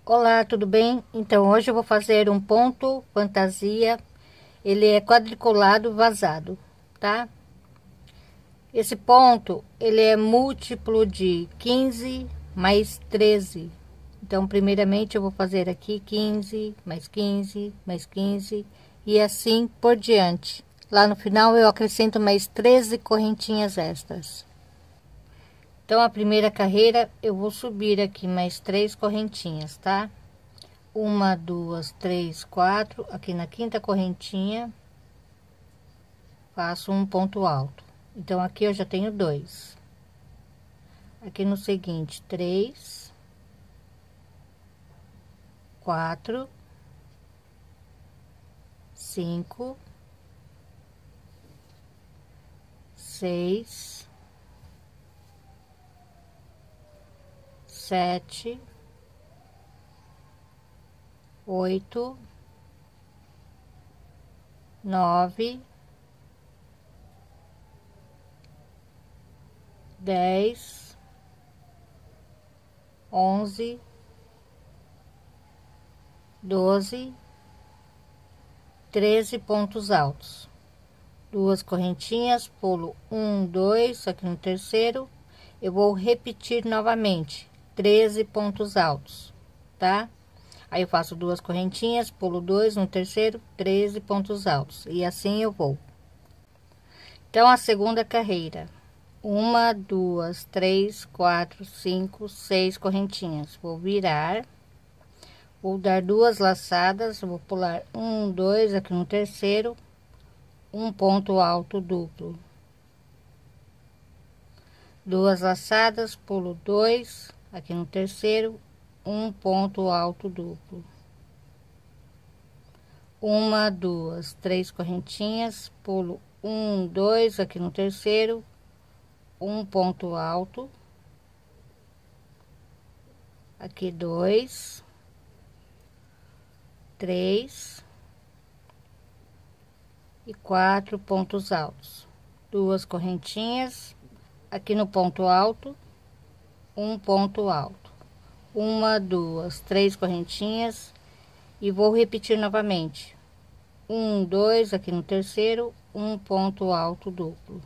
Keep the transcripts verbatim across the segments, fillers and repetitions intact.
Olá, tudo bem? Então hoje eu vou fazer um ponto fantasia. Ele é quadriculado vazado, tá? Esse ponto ele é múltiplo de quinze mais treze. Então primeiramente eu vou fazer aqui quinze mais quinze mais quinze e assim por diante. Lá no final eu acrescento mais treze correntinhas extras. Então a primeira carreira eu vou subir aqui mais três correntinhas, tá? Uma, duas, três, quatro. Aqui na quinta correntinha faço um ponto alto. Então aqui eu já tenho dois. Aqui no seguinte, três, quatro, cinco, seis, sete, oito, nove, dez, onze, doze, treze pontos altos. Duas correntinhas, pulo um, dois, aqui no terceiro, eu vou repetir novamente, treze pontos altos, tá? Aí eu faço duas correntinhas, pulo dois no terceiro, treze pontos altos, e assim eu vou. Então, a segunda carreira, uma, duas, três, quatro, cinco, seis correntinhas, vou virar, vou dar duas laçadas, vou pular um, dois, aqui no terceiro, um ponto alto duplo, duas laçadas, pulo dois, aqui no terceiro, um ponto alto duplo, uma, duas, três correntinhas, pulo um, dois, aqui no terceiro, um ponto alto, aqui dois, três e quatro pontos altos, duas correntinhas, aqui no ponto alto, um ponto alto, uma, duas, três correntinhas e vou repetir novamente, um, dois, aqui no terceiro, um ponto alto duplo,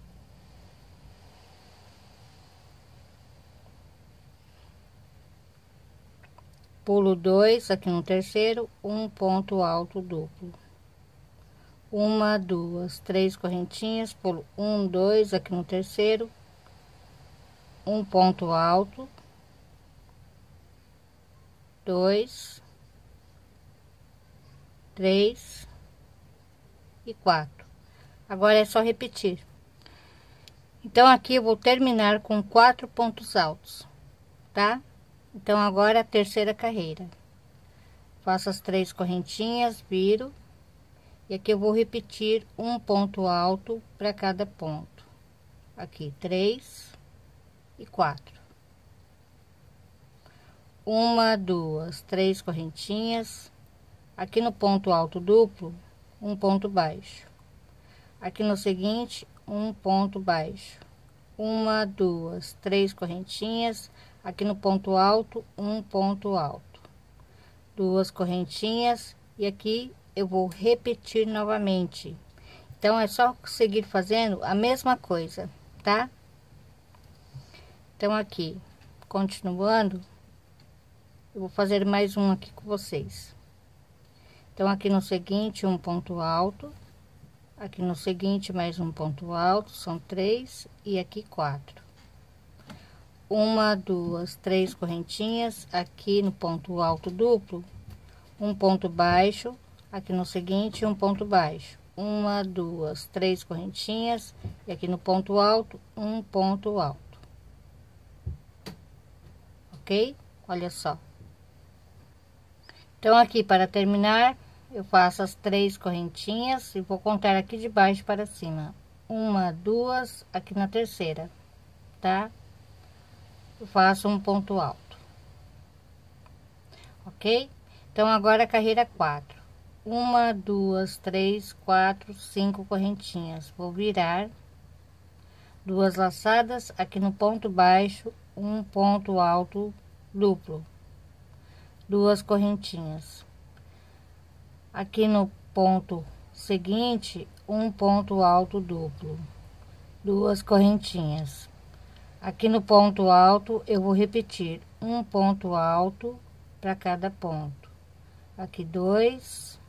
pulo dois, aqui no terceiro, um ponto alto duplo, uma, duas, três correntinhas, pulo um, dois, aqui no terceiro, um ponto alto, dois, três e quatro. Agora é só repetir. Então aqui eu vou terminar com quatro pontos altos, tá? Então agora a terceira carreira, faço as três correntinhas, viro, e aqui eu vou repetir um ponto alto para cada ponto. Aqui três e quatro, uma, duas, três correntinhas, aqui no ponto alto duplo, um ponto baixo, aqui no seguinte, um ponto baixo, uma, duas, três correntinhas, aqui no ponto alto, um ponto alto, duas correntinhas, e aqui eu vou repetir novamente. Então é só seguir fazendo a mesma coisa, tá? Então aqui, continuando, eu vou fazer mais um aqui com vocês. Então aqui no seguinte, um ponto alto, aqui no seguinte mais um ponto alto, são três, e aqui quatro, uma, duas, três correntinhas, aqui no ponto alto duplo, um ponto baixo, aqui no seguinte um ponto baixo, uma, duas, três correntinhas, e aqui no ponto alto um ponto alto, ok? Olha só. Então aqui para terminar eu faço as três correntinhas e vou contar aqui de baixo para cima, uma, duas, aqui na terceira, tá? Eu faço um ponto alto, ok? Então agora a carreira quatro, uma, duas, três, quatro, cinco correntinhas, vou virar, duas laçadas, aqui no ponto baixo, um ponto alto duplo, duas correntinhas. Aqui no ponto seguinte, um ponto alto duplo, duas correntinhas. Aqui no ponto alto eu vou repetir um ponto alto para cada ponto. Aqui dois,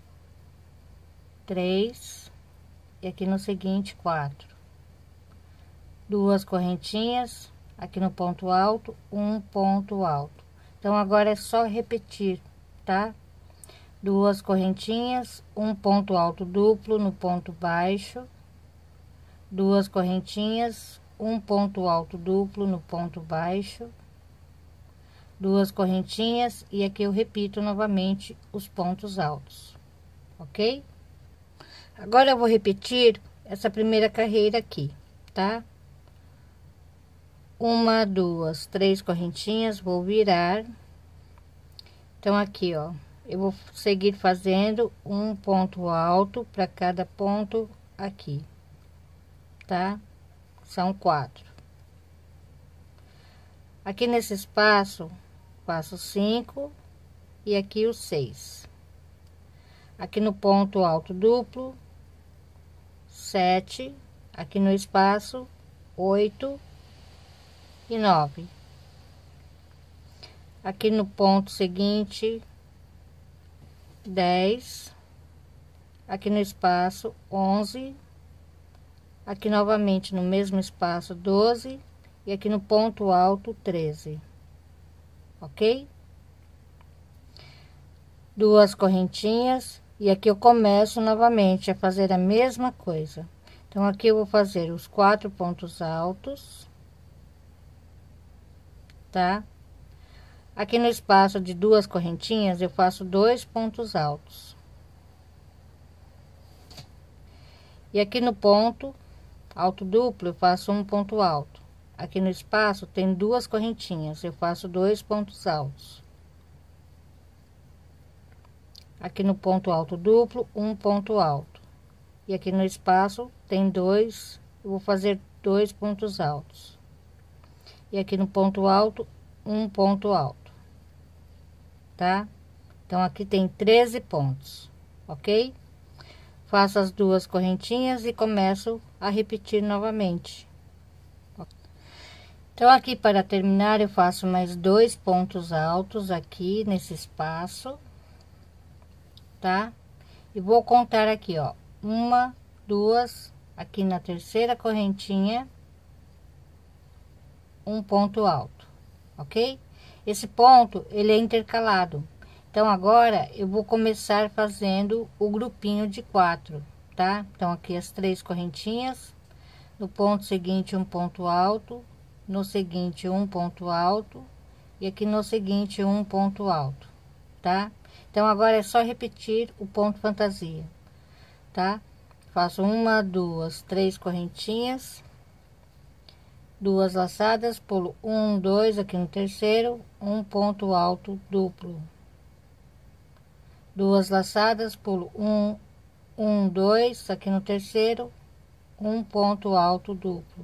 três, e aqui no seguinte quatro, duas correntinhas. Aqui no ponto alto, um ponto alto. Então agora é só repetir, tá? Duas correntinhas, um ponto alto duplo no ponto baixo, duas correntinhas, um ponto alto duplo no ponto baixo, duas correntinhas, e aqui eu repito novamente os pontos altos, ok? Agora eu vou repetir essa primeira carreira aqui, tá? Uma, duas, três correntinhas, vou virar. Então aqui, ó, eu vou seguir fazendo um ponto alto para cada ponto aqui, tá? São quatro. Aqui nesse espaço faço cinco e aqui o seis. Aqui no ponto alto duplo, sete. Aqui no espaço, oito e nove. Aqui no ponto seguinte, dez. Aqui no espaço, onze. Aqui novamente no mesmo espaço, doze, e aqui no ponto alto, treze, ok? Duas correntinhas, e aqui eu começo novamente a fazer a mesma coisa. Então aqui eu vou fazer os quatro pontos altos, tá? Aqui no espaço de duas correntinhas eu faço dois pontos altos, e aqui no ponto alto duplo eu faço um ponto alto. Aqui no espaço tem duas correntinhas, eu faço dois pontos altos. Aqui no ponto alto duplo, um ponto alto, e aqui no espaço tem dois, eu vou fazer dois pontos altos, e aqui no ponto alto, um ponto alto, tá? Então aqui tem treze pontos, ok? Faço as duas correntinhas e começo a repetir novamente. Então aqui, para terminar, eu faço mais dois pontos altos aqui nesse espaço, tá? E vou contar aqui, ó, uma, duas, aqui na terceira correntinha, um ponto alto, ok? Esse ponto, ele é intercalado. Então agora eu vou começar fazendo o grupinho de quatro, tá? Então aqui as três correntinhas, no ponto seguinte um ponto alto, no seguinte um ponto alto, e aqui no seguinte um ponto alto, tá? Então agora é só repetir o ponto fantasia, tá? Faço uma, duas, três correntinhas, duas laçadas, pulo um, dois, aqui no terceiro, um ponto alto duplo, duas laçadas, pulo um, um, dois, aqui no terceiro, um ponto alto duplo,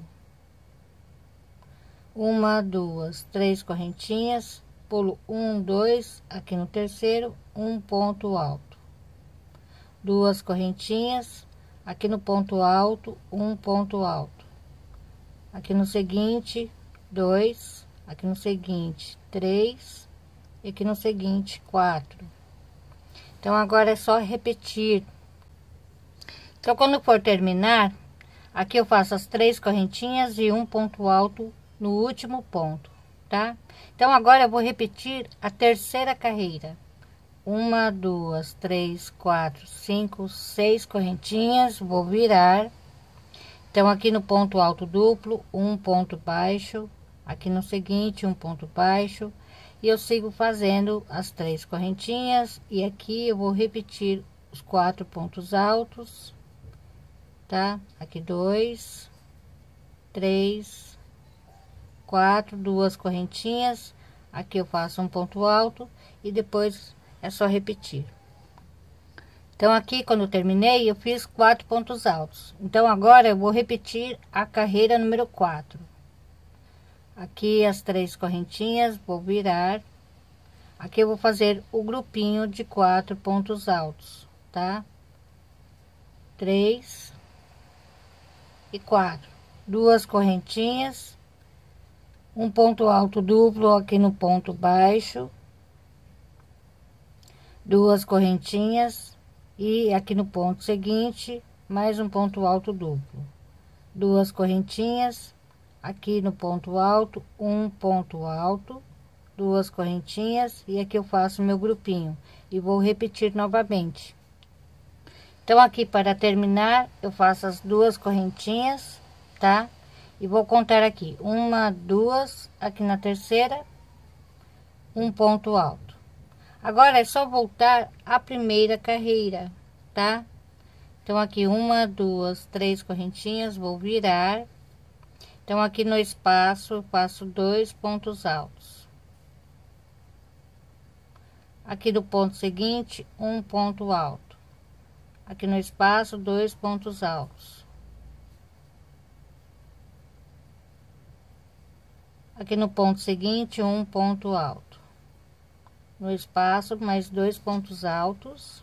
uma, duas, três correntinhas, pulo um, dois, aqui no terceiro, um ponto alto, duas correntinhas, aqui no ponto alto, um ponto alto, aqui no seguinte, dois, aqui no seguinte, três, e aqui no seguinte, quatro. Então agora é só repetir. Então quando for terminar, aqui eu faço as três correntinhas e um ponto alto no último ponto, tá? Então agora eu vou repetir a terceira carreira. Uma, duas, três, quatro, cinco, seis correntinhas, vou virar. Então aqui no ponto alto duplo, um ponto baixo, aqui no seguinte um ponto baixo, e eu sigo fazendo as três correntinhas, e aqui eu vou repetir os quatro pontos altos, tá? Aqui dois, três, quatro, duas correntinhas, aqui eu faço um ponto alto e depois é só repetir. Então aqui quando eu terminei eu fiz quatro pontos altos. Então agora eu vou repetir a carreira número quatro. Aqui as três correntinhas, vou virar. Aqui eu vou fazer o grupinho de quatro pontos altos, tá? Três e quatro. Duas correntinhas, um ponto alto duplo aqui no ponto baixo, duas correntinhas e aqui no ponto seguinte, mais um ponto alto duplo, duas correntinhas, aqui no ponto alto, um ponto alto, duas correntinhas e aqui eu faço meu grupinho e vou repetir novamente. Então aqui para terminar eu faço as duas correntinhas, tá? E vou contar aqui uma, duas, aqui na terceira um ponto alto. Agora é só voltar a primeira carreira, tá? Então aqui uma, duas, três correntinhas, vou virar. Então aqui no espaço eu faço dois pontos altos. Aqui do ponto seguinte, um ponto alto. Aqui no espaço, dois pontos altos. Aqui no ponto seguinte, um ponto alto. No espaço, mais dois pontos altos.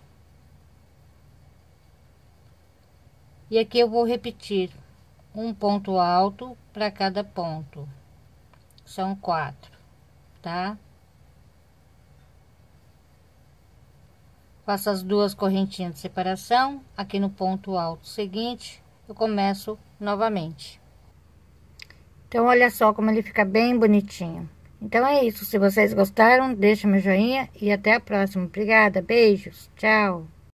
E aqui eu vou repetir um ponto alto para cada ponto. São quatro, tá? Faço as duas correntinhas de separação. Aqui no ponto alto seguinte, eu começo novamente. Então, olha só como ele fica bem bonitinho. Então, é isso. Se vocês gostaram, deixa meu joinha e até a próxima. Obrigada, beijos, tchau.